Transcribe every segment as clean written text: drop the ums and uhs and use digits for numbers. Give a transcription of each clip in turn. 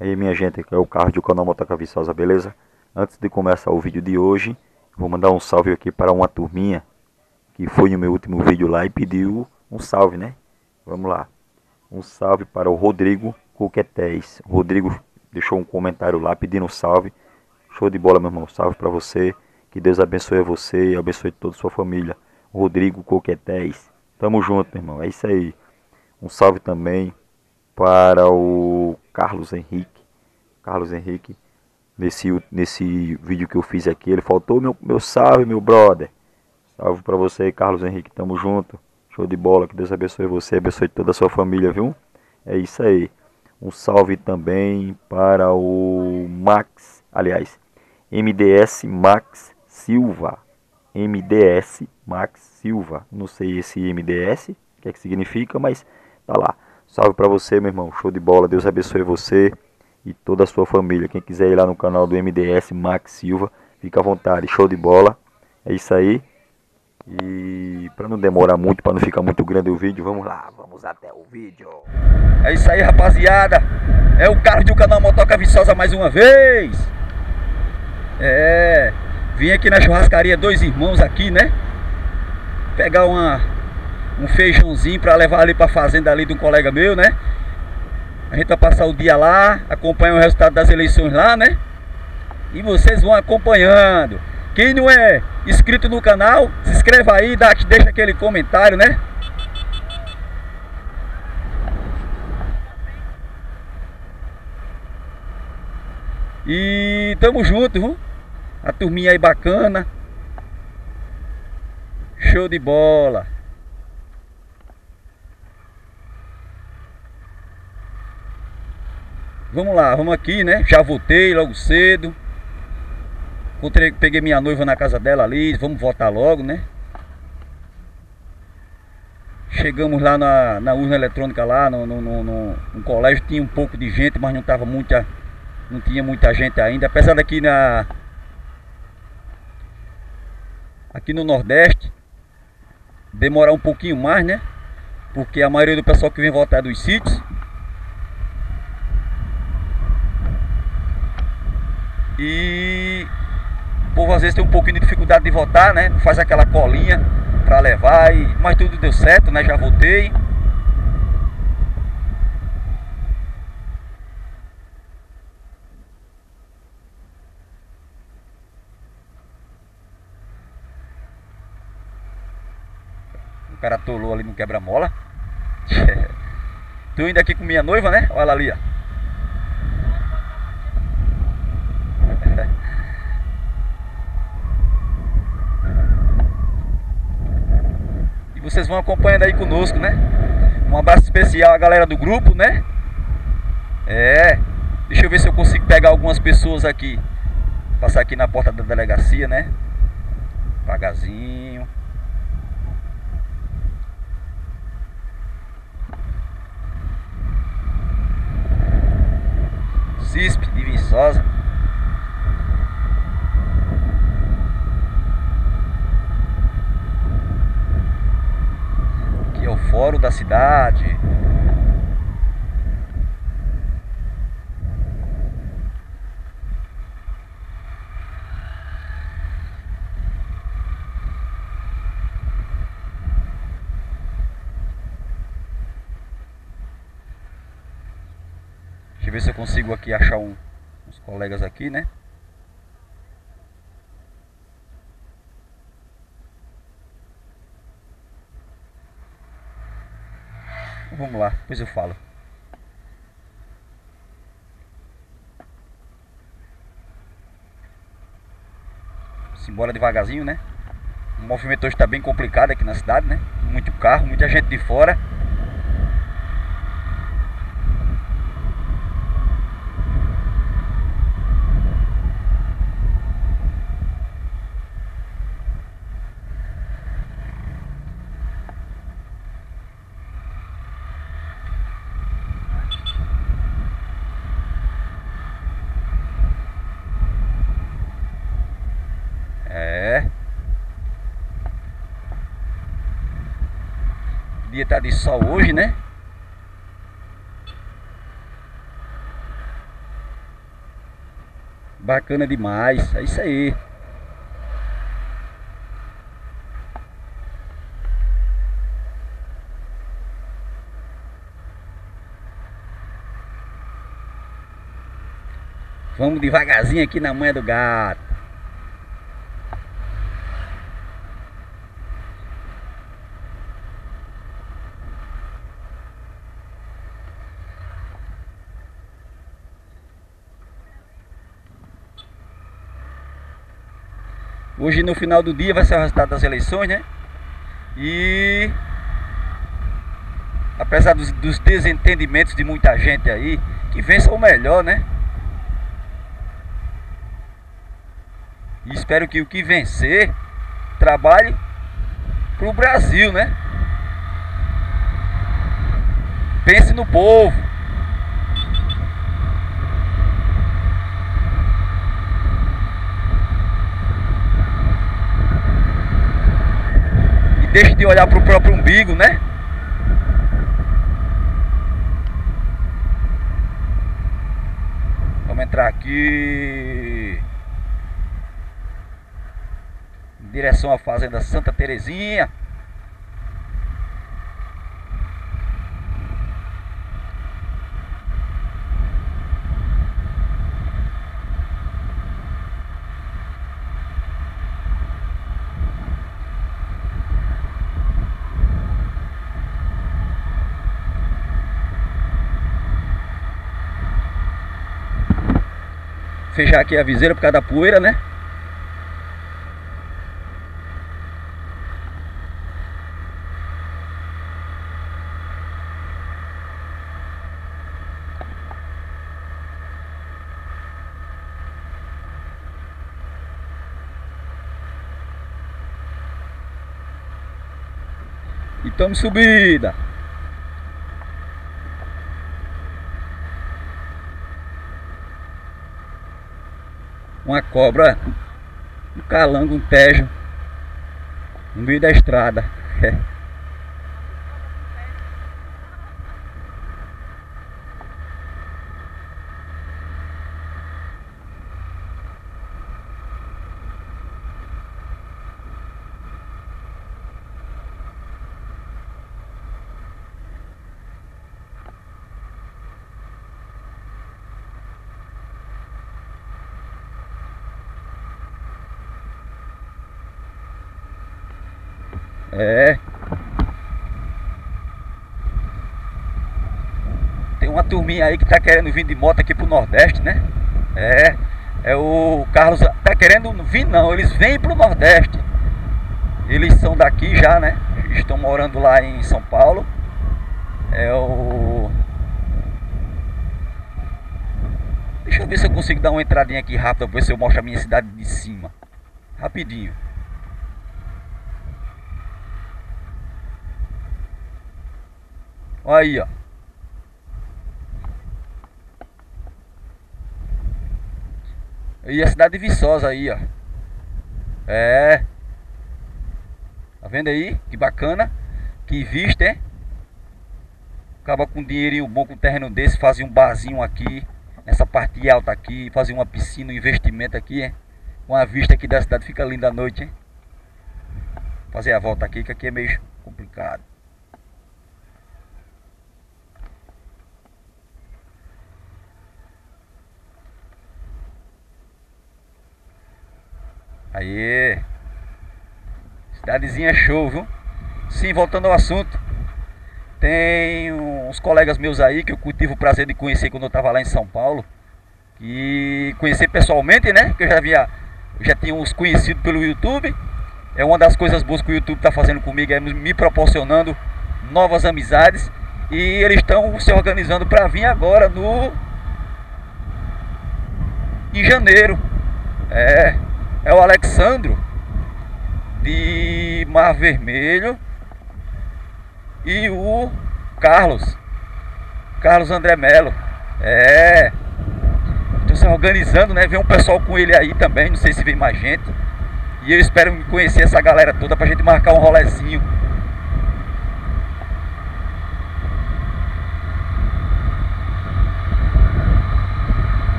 Aí minha gente, aqui é o Carlos do canal Motoca Viçosa, beleza? Antes de começar o vídeo de hoje, vou mandar um salve aqui para uma turminha que foi no meu último vídeo lá e pediu um salve, né? Vamos lá. Um salve para o Rodrigo Coquetéis. O Rodrigo deixou um comentário lá pedindo um salve. Show de bola, meu irmão. Salve para você. Que Deus abençoe você e abençoe toda a sua família. Rodrigo Coquetéis. Tamo junto, meu irmão. É isso aí. Um salve também para o Carlos Henrique. Carlos Henrique, nesse vídeo que eu fiz aqui, ele faltou meu salve, meu brother. Salve pra você, Carlos Henrique, tamo junto. Show de bola, que Deus abençoe você, abençoe toda a sua família, viu? É isso aí. Um salve também para o Max, aliás, MDS Max Silva. MDS Max Silva. Não sei esse MDS, o que é que significa, mas tá lá. Salve pra você, meu irmão. Show de bola. Deus abençoe você e toda a sua família. Quem quiser ir lá no canal do MDS Max Silva, fica à vontade. Show de bola. É isso aí. E para não demorar muito, para não ficar muito grande o vídeo, vamos lá, vamos até o vídeo. É isso aí, rapaziada. É o Carlos do canal Motoca Viçosa mais uma vez. Vim aqui na churrascaria Dois Irmãos aqui, né? Pegar um feijãozinho pra levar ali pra fazenda ali de um colega meu, né? A gente vai passar o dia lá, acompanhar o resultado das eleições lá, né? E vocês vão acompanhando. Quem não é inscrito no canal, se inscreva aí, deixa aquele comentário, né? E tamo junto, viu? A turminha aí bacana. Show de bola. Vamos lá, vamos aqui, né? Já voltei logo cedo. Peguei minha noiva na casa dela ali. Vamos votar logo, né? Chegamos lá na urna eletrônica lá no colégio. Tinha um pouco de gente, mas não tinha muita gente ainda. Apesar daqui aqui no Nordeste demorar um pouquinho mais, né? Porque a maioria do pessoal que vem votar é dos sítios. E o povo às vezes tem um pouquinho de dificuldade de votar, né? Faz aquela colinha pra levar, mas tudo deu certo, né? Já votei. O cara atolou ali no quebra-mola. Tô indo aqui com minha noiva, né? Olha ela ali, ó. E vocês vão acompanhando aí conosco, né? Um abraço especial à galera do grupo, né? Deixa eu ver se eu consigo pegar algumas pessoas aqui. Passar aqui na porta da delegacia, né? Devagarzinho. CISP de Viçosa. Aqui é o fórum da cidade. Deixa eu ver se eu consigo aqui achar uns colegas aqui, né? Vamos lá, depois eu falo. Simbora devagarzinho, né? O movimento hoje tá bem complicado aqui na cidade, né? Muito carro, muita gente de fora. O dia tá de sol hoje, né? Bacana demais, é isso aí. Vamos devagarzinho aqui na manha do gato. Hoje no final do dia vai ser o resultado das eleições, né? E apesar dos desentendimentos de muita gente aí, que vença o melhor, né? E espero que o que vencer trabalhe pro Brasil, né? Pense no povo. E deixe de olhar pro próprio umbigo, né? Vamos entrar aqui em direção à fazenda Santa Terezinha. Fechar aqui a viseira por causa da poeira, né? E estamos subida. Uma cobra, um calango, um tejo no meio da estrada. É. Tem uma turminha aí que tá querendo vir de moto aqui pro Nordeste, né? É o Carlos tá querendo vir, não, eles vêm pro Nordeste. Eles são daqui já, né? Estão morando lá em São Paulo. Deixa eu ver se eu consigo dar uma entradinha aqui rápida pra ver se eu mostro a minha cidade de cima. Rapidinho. Olha aí, ó. E a cidade de Viçosa aí, ó. Tá vendo aí? Que bacana. Que vista, hein? Acaba com um dinheirinho bom com um terreno desse. Fazia um barzinho aqui. Nessa parte alta aqui. Fazia uma piscina, um investimento aqui, hein? Com a vista aqui da cidade. Fica linda a noite, hein? Fazer a volta aqui, que aqui é meio complicado. Aí, cidadezinha show, viu? Sim, voltando ao assunto, tem uns colegas meus aí que eu tive o prazer de conhecer quando eu estava lá em São Paulo. E conhecer pessoalmente, né? Que eu já tinha uns conhecidos pelo YouTube. É uma das coisas boas que o YouTube está fazendo comigo, é me proporcionando novas amizades. E eles estão se organizando para vir agora em janeiro. É o Alexandro de Mar Vermelho e o Carlos André Melo. Estão se organizando, né? Vem um pessoal com ele aí também, não sei se vem mais gente. E eu espero conhecer essa galera toda pra gente marcar um rolezinho.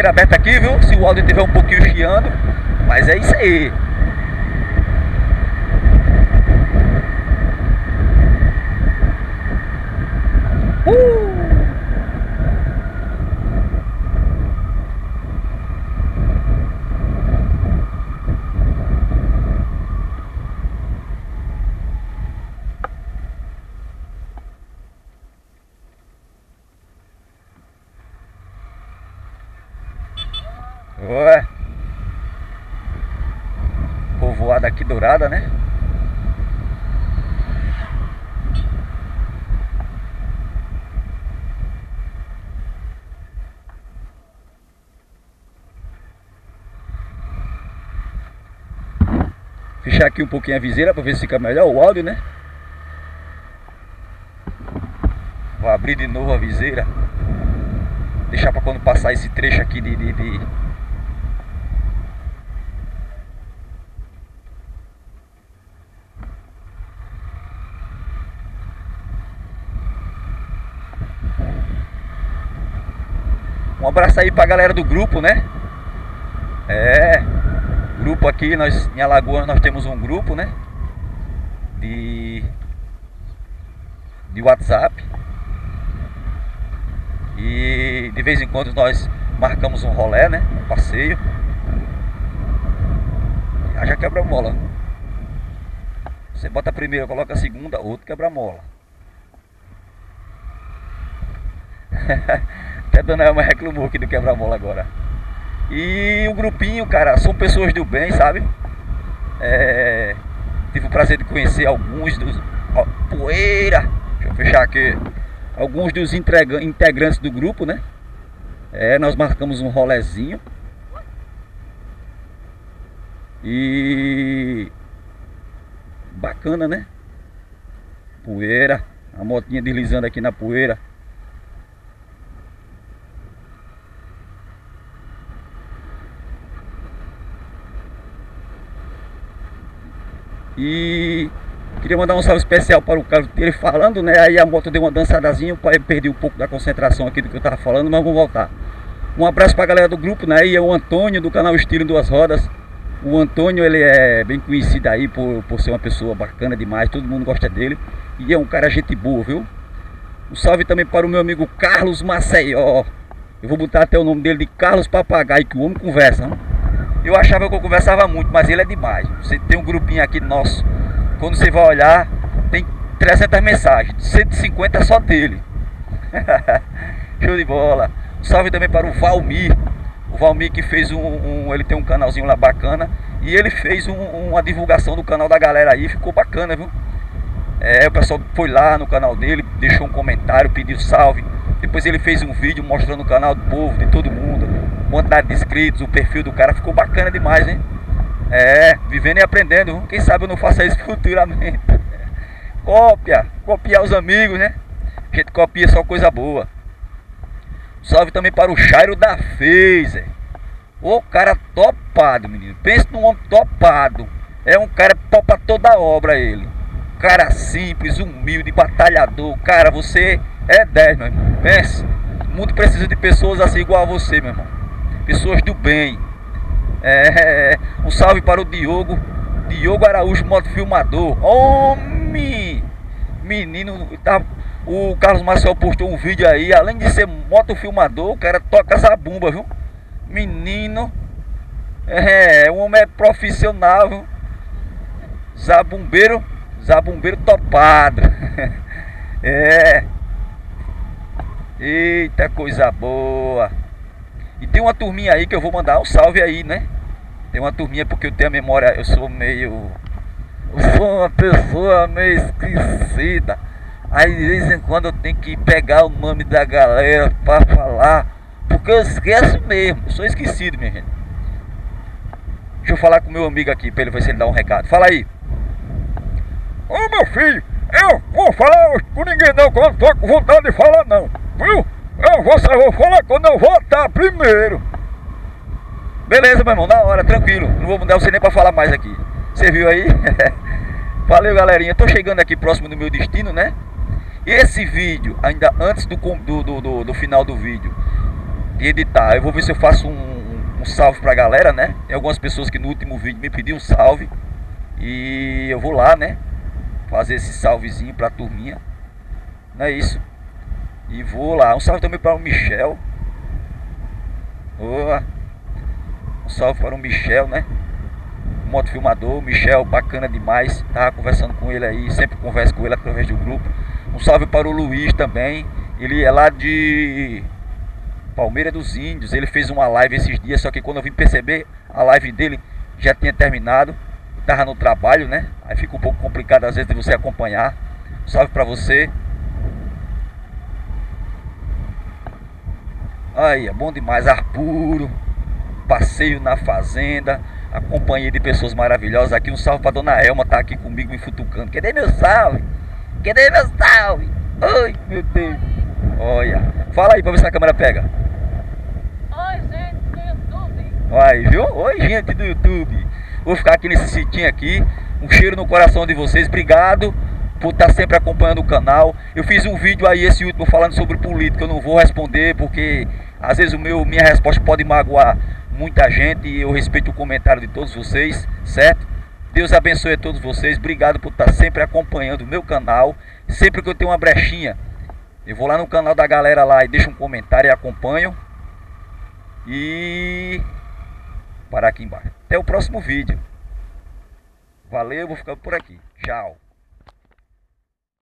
viseira aberta aqui, viu? Se o áudio estiver um pouquinho chiando, mas é isso aí. Ué, povoada aqui dourada, né? Fechar aqui um pouquinho a viseira para ver se fica melhor o áudio, né? Vou abrir de novo a viseira. Deixar para quando passar esse trecho aqui de... Um abraço aí pra galera do grupo, né? Grupo aqui, nós em Alagoas nós temos um grupo, né? De WhatsApp. E de vez em quando nós marcamos um rolê, né? Um passeio. Já quebra a mola. Você bota a primeira, coloca a segunda, outro quebra a mola. Até a dona Elma reclamou aqui do quebra-mola agora. E o grupinho, cara, são pessoas do bem, sabe? Tive o prazer de conhecer alguns dos... Ó, poeira! Deixa eu fechar aqui. Alguns dos integrantes do grupo, né? Nós marcamos um rolezinho. E... bacana, né? Poeira. A motinha deslizando aqui na poeira. E queria mandar um salve especial para o Carlos dele falando, né? Aí a moto deu uma dançadazinha, eu perdi um pouco da concentração aqui do que eu tava falando, mas vamos voltar. Um abraço para a galera do grupo, né? E é o Antônio do canal Estilo em Duas Rodas. O Antônio, ele é bem conhecido aí por ser uma pessoa bacana demais, todo mundo gosta dele. E é um cara gente boa, viu? Um salve também para o meu amigo Carlos Maceió. Eu vou botar até o nome dele de Carlos Papagaio, que o homem conversa, né? Eu achava que eu conversava muito, mas ele é demais. Você tem um grupinho aqui nosso, quando você vai olhar, tem 300 mensagens, 150 é só dele. Show de bola. Um salve também para o Valmir. O Valmir que fez ele tem um canalzinho lá bacana. E ele fez uma divulgação do canal da galera aí, ficou bacana, viu? O pessoal foi lá no canal dele, deixou um comentário, pediu salve. Depois ele fez um vídeo mostrando o canal do povo, de todo mundo, quantidade de inscritos, o perfil do cara, ficou bacana demais, hein? Vivendo e aprendendo, quem sabe eu não faça isso futuramente. Copiar os amigos, né? A gente copia só coisa boa. Salve também para o Chairo da Phaser. O cara topado, menino. Pensa num homem topado. É um cara que topa toda a obra, ele. Cara simples, humilde, batalhador. Cara, você é 10, meu irmão. Pensa. O mundo precisa de pessoas assim igual a você, meu irmão. Pessoas do bem. Um salve para o Diogo Araújo, motofilmador. Homem! Menino, o Carlos Marcel postou um vídeo aí. Além de ser motofilmador, o cara toca essa bomba, viu? Menino. O homem é profissional, viu? Zabumbeiro topado. Eita, coisa boa. E tem uma turminha aí que eu vou mandar um salve aí, né? Tem uma turminha porque eu tenho a memória, eu sou uma pessoa meio esquecida. Aí de vez em quando eu tenho que pegar o nome da galera pra falar, porque eu esqueço mesmo, eu sou esquecido, minha gente. Deixa eu falar com o meu amigo aqui, pra ele ver se ele dá um recado. Fala aí. Ô meu filho, eu vou falar com ninguém não, que eu não tô com vontade de falar não, viu? Eu vou falar quando eu voltar primeiro. Beleza, meu irmão, na hora, tranquilo. Não vou mudar você nem pra falar mais aqui. Você viu aí? Valeu, galerinha. Eu tô chegando aqui próximo do meu destino, né? Esse vídeo, ainda antes do final do vídeo, de editar. Eu vou ver se eu faço um salve pra galera, né? Tem algumas pessoas que no último vídeo me pediram um salve. E eu vou lá, né? Fazer esse salvezinho pra turminha. Não é isso? E vou lá. Um salve também para o Michel. Boa. Um salve para o Michel, né? Motofilmador, Michel, bacana demais. Tava conversando com ele aí, sempre converso com ele através do grupo. Um salve para o Luiz também. Ele é lá de Palmeira dos Índios. Ele fez uma live esses dias, só que quando eu vim perceber, a live dele já tinha terminado. Tava no trabalho, né? Aí fica um pouco complicado às vezes de você acompanhar. Um salve para você. Aí, é bom demais, ar puro, passeio na fazenda, a companhia de pessoas maravilhosas. Aqui um salve pra dona Elma, tá aqui comigo me futucando. Cadê meu salve? Cadê meu salve? Ai, meu Deus. Olha, fala aí pra ver se a câmera pega. Oi, gente do YouTube. Aí, viu? Oi, gente do YouTube. Vou ficar aqui nesse sitinho aqui. Um cheiro no coração de vocês. Obrigado por estar sempre acompanhando o canal. Eu fiz um vídeo aí, esse último, falando sobre política. Eu não vou responder porque às vezes minha resposta pode magoar muita gente. E eu respeito o comentário de todos vocês, certo? Deus abençoe a todos vocês. Obrigado por estar sempre acompanhando o meu canal. Sempre que eu tenho uma brechinha, eu vou lá no canal da galera lá e deixo um comentário e acompanho. E parar aqui embaixo. Até o próximo vídeo. Valeu, vou ficando por aqui. Tchau.